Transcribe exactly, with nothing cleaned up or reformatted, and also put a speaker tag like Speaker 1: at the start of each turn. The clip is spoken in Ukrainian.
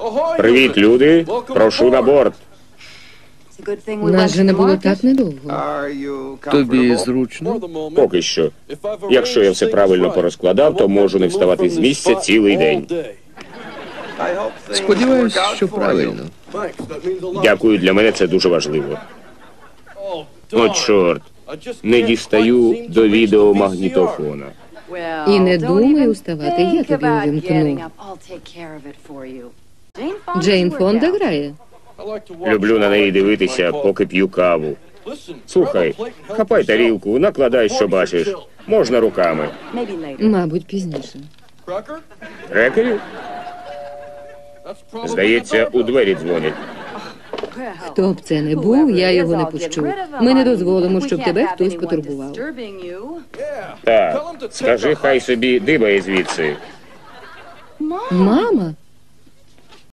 Speaker 1: Привіт, люди! Прошу на борт.
Speaker 2: Нас же не було так недовго.
Speaker 3: Тобі зручно?
Speaker 1: Поки що. Якщо я все правильно порозкладав, то можу не вставати з місця цілий день.
Speaker 3: Сподіваюсь, що правильно.
Speaker 1: Дякую, для мене це дуже важливо. О, чорт. Не дістаю до відеомагнітофона.
Speaker 2: І не думай уставати, я тобі увімкну. Джейн Фонда грає.
Speaker 1: Люблю на неї дивитися, поки п'ю каву. Слухай, хапай тарілку, накладай, що бачиш. Можна руками.
Speaker 2: Мабуть, пізніше.
Speaker 1: Крекерів? Здається, у двері дзвонять.
Speaker 2: Хто б це не був, я його не пущу. Ми не дозволимо, щоб тебе хтось потурбував.
Speaker 1: Так, скажи, хай собі дибає звідси.
Speaker 2: Мама?